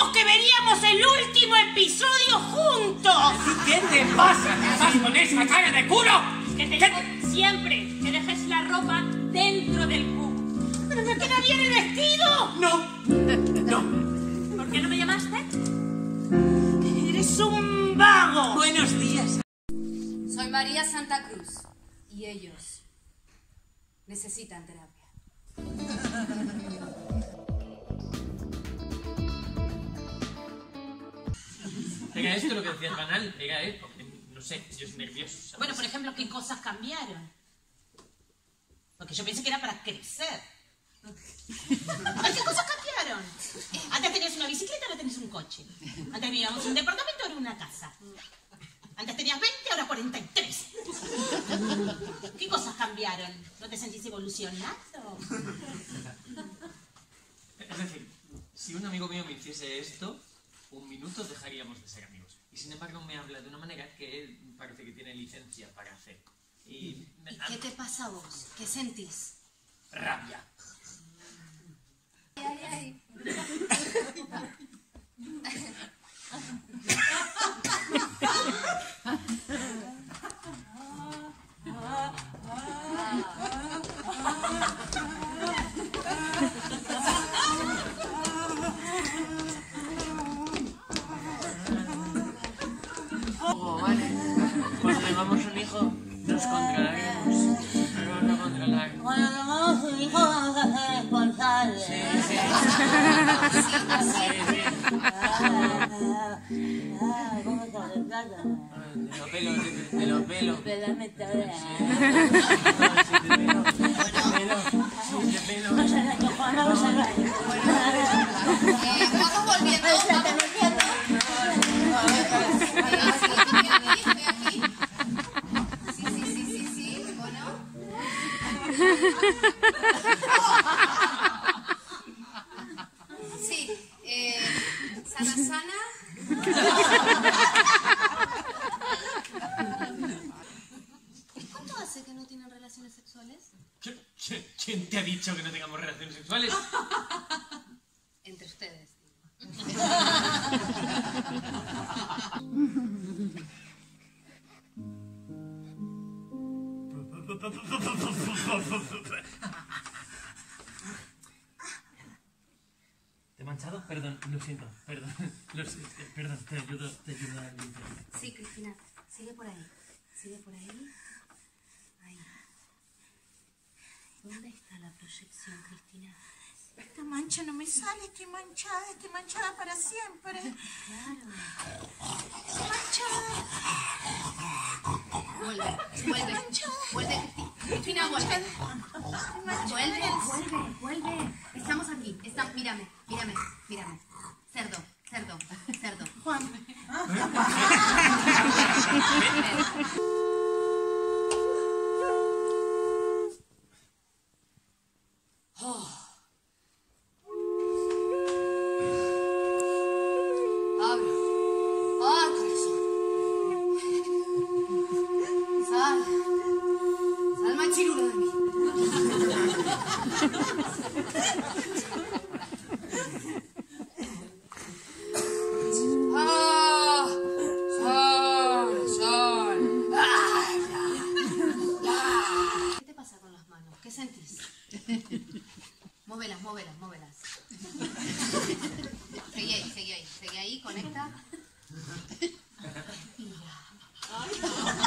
dijimos que veríamos el último episodio juntos. ¿Qué te pasa? ¿Qué estás con esa cara de culo? Que te digo siempre que dejes la ropa dentro del cubo. ¿Pero me queda bien el vestido? No. ¿Por qué no me llamaste? Eres un vago. Buenos días. Soy María Santa Cruz y ellos necesitan terapia. Era esto lo que decía el canal, era porque no sé, yo soy nervioso, ¿sabes? Bueno, por ejemplo, ¿qué cosas cambiaron? Porque yo pensé que era para crecer. A ver, ¿qué cosas cambiaron? Antes tenías una bicicleta, ahora tenés un coche. Antes vivíamos en un departamento, ahora una casa. Antes tenías 20, ahora 43. ¿Qué cosas cambiaron? ¿No te sentís evolucionado? Es decir, si un amigo mío me hiciese esto, un minuto dejaríamos de ser amigos. Y sin embargo me habla de una manera que él parece que tiene licencia para hacer. ¿Y qué te pasa a vos? ¿Qué sentís? Rabia. Ay. Cuando tengamos un hijo, nos controlaremos. Nos vamos a controlar. Cuando tengamos un hijo, vamos a ser responsables. Sí. ¿Cómo está de plata? De los pelos. Pelame toda. Vamos volviendo. Sí, bueno. Sí, sana. ¿Cuánto hace que no tienen relaciones sexuales? ¿Quién te ha dicho que no tengamos relaciones sexuales? Entre ustedes. ¿Te he manchado? Perdón, lo siento. Perdón, te ayudo a limpiar. Sí, Cristina, sigue por ahí. Ahí. ¿Dónde está la proyección, Cristina? Esta mancha no me sale, estoy manchada para siempre. Claro. Manchada. Vuelve, Cristina, vuelve. Vuelve. Estamos aquí. Mírame. Cerdo. Juan. Sal machirulo de mí. Sol. ¿Qué te pasa con las manos? ¿Qué sentís? Móvelas. Seguí ahí, conecta. Mira.